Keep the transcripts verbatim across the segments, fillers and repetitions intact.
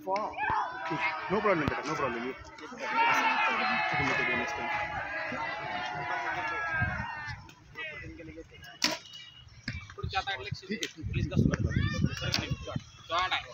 No problem, बेटा, no problem. Next time. ठीक है, प्लीज का शॉट शॉट आहे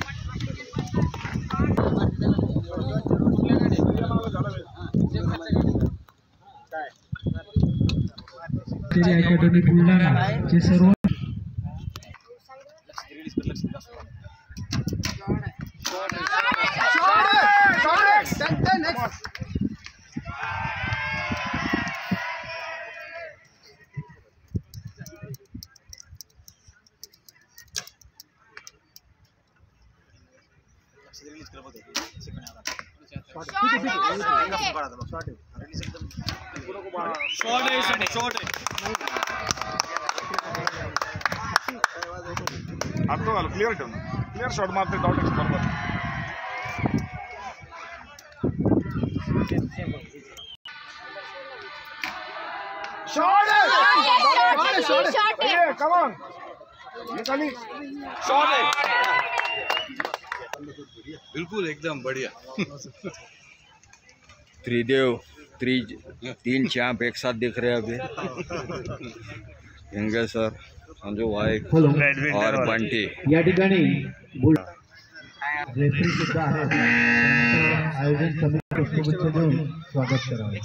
तेरी अकॅडमी बुलढाणा जे सर्व आपको क्लियर क्लियर शॉट मारते डॉट एक्स बरोबर शॉट है शॉट शॉट है कम ऑन निकाली शॉट है बिल्कुल एकदम बढ़िया। त्रिदेव त्रि तीन चैंप एक साथ दिख रहे हैं अभी यंगे सर संजू भाई और बंटी या ठिकाणी रेफरी सुद्धा आहे आयोजन समितीचे शुभेच्छा देऊन स्वागत करावे।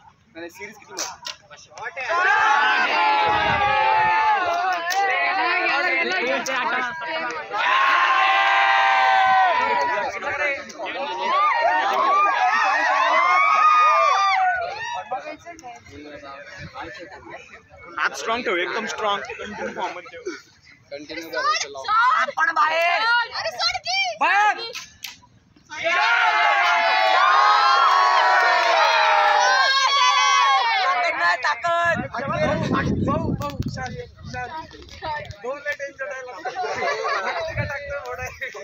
हात स्ट्रॉंग ठेव एकदम स्ट्रॉंग कंटिन्यू फॉर्म मध्ये ठेव कंटिन्यू करायचं आपण बाहेर अरे सोड की बाहेर ताकद भाऊ भाऊ शाली शाली दोन लेट एन्जॉय का टाकतो मोडा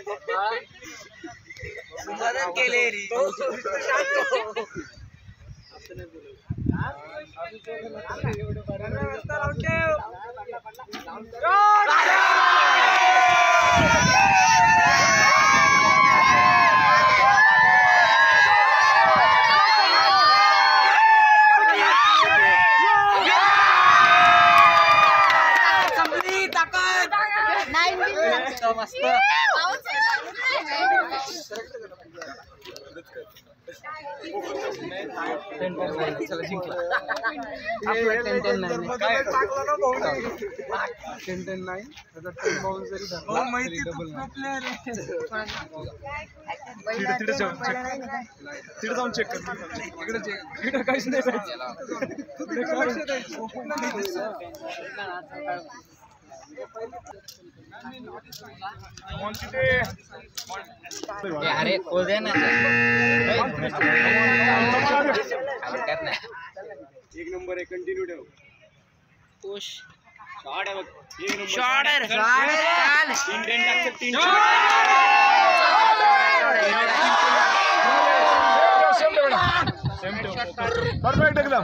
सुधारण केले रे तो शांत हो जाऊन चेक कर इकडे काहीच नाही अरे खोल दे ना एक नंबर आहे कंटिन्यू ठेव पुश शॉट आहे बघ एक नंबर शॉट आहे चाल तीन टेन टाकते तीन सेम ठेव परफेक्ट एकदम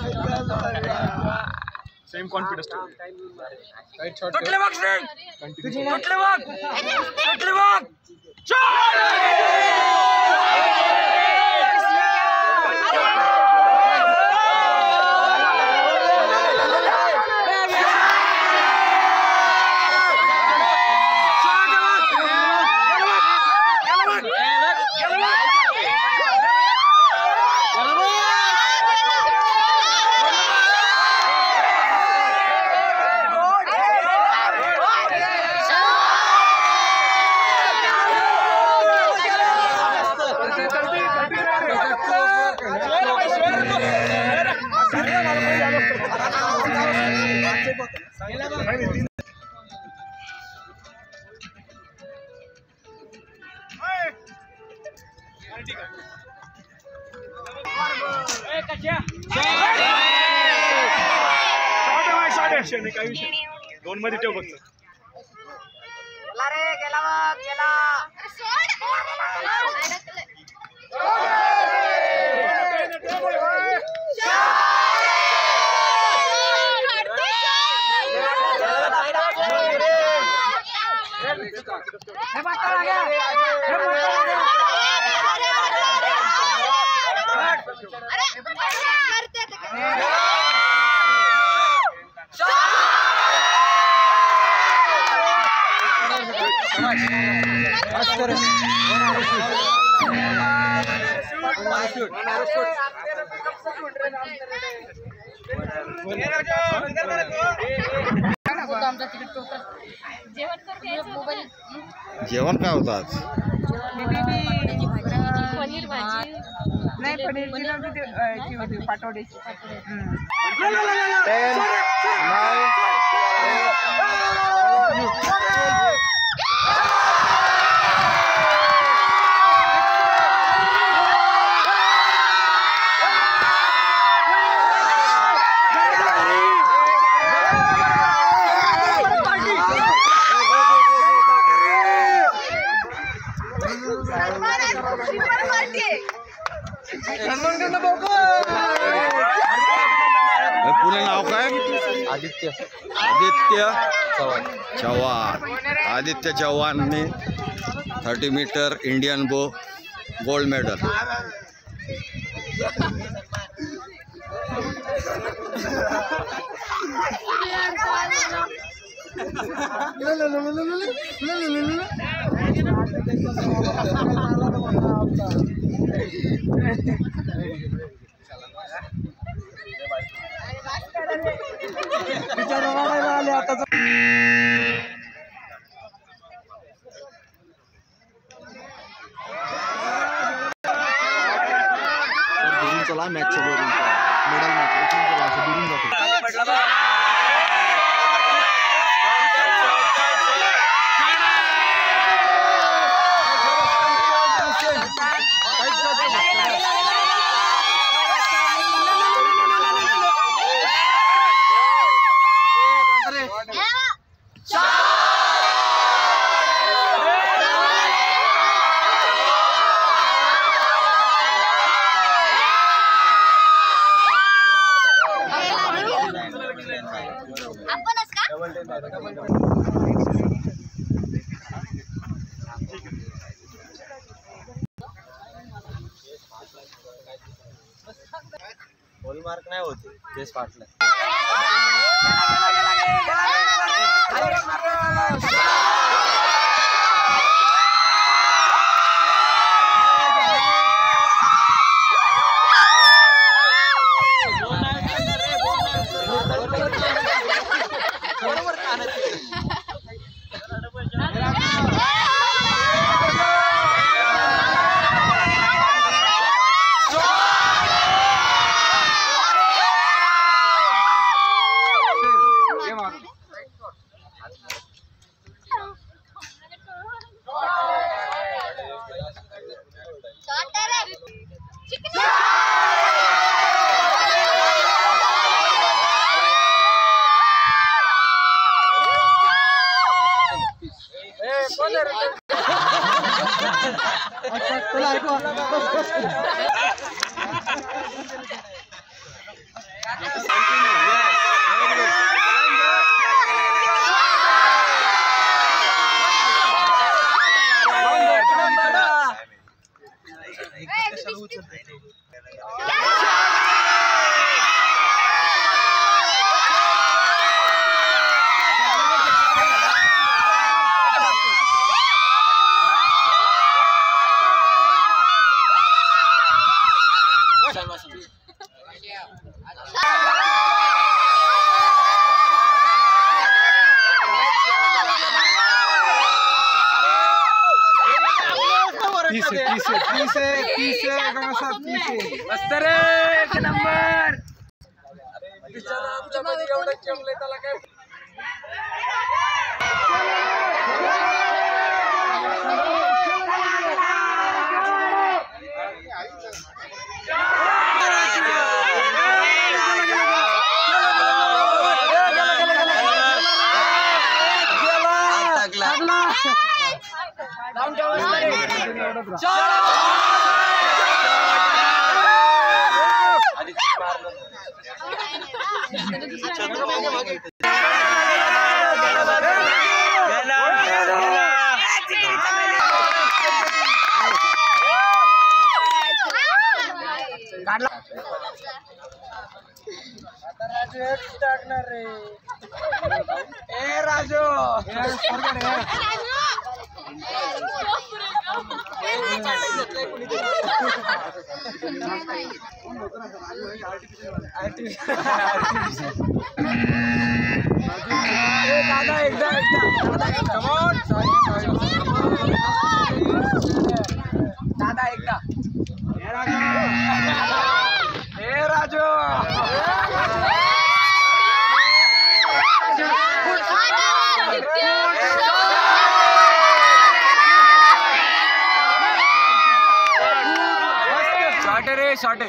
सेम कॉन्फिडन्स राइट शॉट कटले बॉक्स कंटिन्यू कटले बॉक्स कटले बॉक्स दोन मध्ये ठेव फक्त रे गेला बघ गेला हे जेवण काय होतं आज? पनीर भाजी नाही पनीरची नव्हती ती होती पाटोडीची. पुणे नाव काय? आदित्य आदित्य चव्हाण. चव्हाण. आदित्य चव्हाणने thirty metre Indian bow gold medal. चला मॅच मेडल मॅच आपणच का? हॉलमार्क नाही होते तेच फाटलं. तीस है तीस है तीस है तीस है गासा तीस है मस्त रे एक नंबर. बिचारा आमच्या मध्ये एवढं केमले त्याला काय गेला काढला टाकणार रे ए राजू दादा एकदा दादा एकदा हे राजू शॉट रे शॉट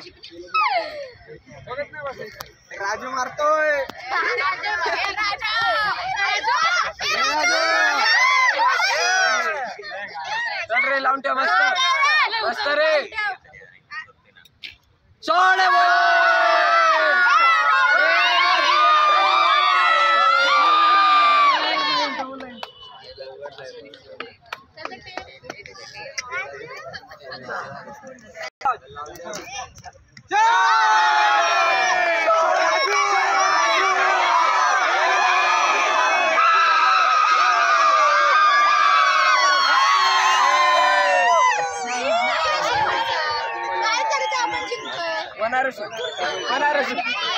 राजू मारतोय चल रे लावून ठेव मस्त मस्त रे सोड बनारस बनारस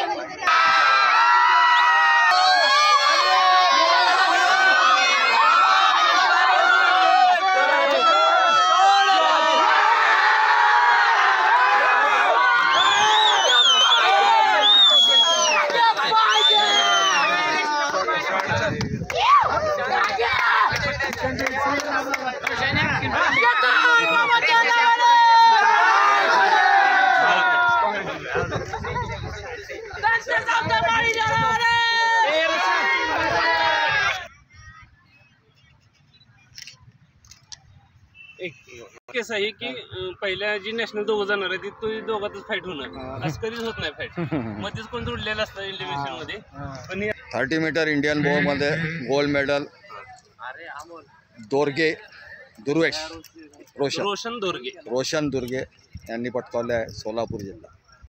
कसं आहे की अं, पहिल्या जी नॅशनल दोघं जाणार आहे ती तो दोघातच फाईट होणार असं कधीच होत नाही फाईट मध्येच कोण जोडलेलं असतं इंडिव्हिज्युअल मध्ये पण थर्टी मीटर इंडियन बोलमध्ये गोल्ड मेडल दोरगे दुर्वेश रोशन रोशन दोरगे रोशन दुर्गे यांनी पटकावले आहे सोलापूर जिल्हा.